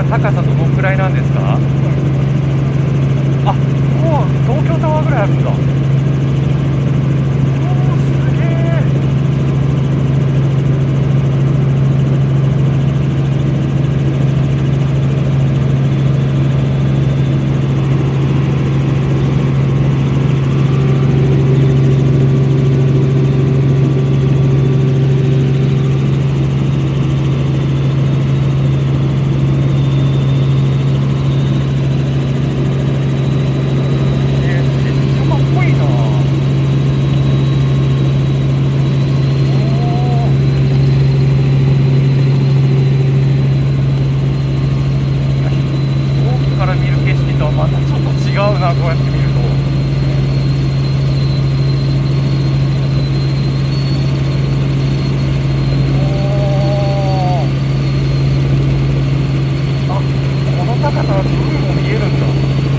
高さどのくらいなんですか？あ、もう東京タワーぐらいあるんだ。おー、すげえ。めっちゃかっこいいな。遠くから見る景色とはまたちょっと違うな、こうやって見ると。おー、あ、この高さは海も見えるんだ。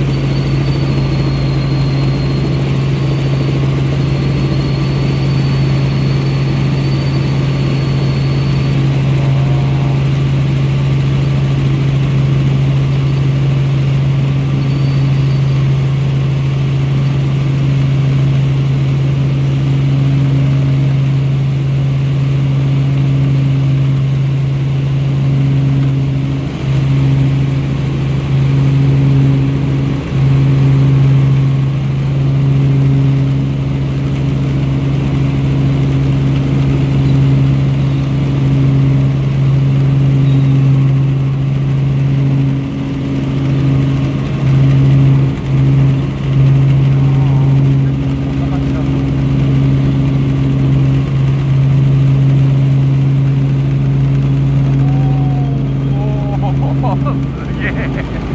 こんな感じなんだ。おお、すげえ。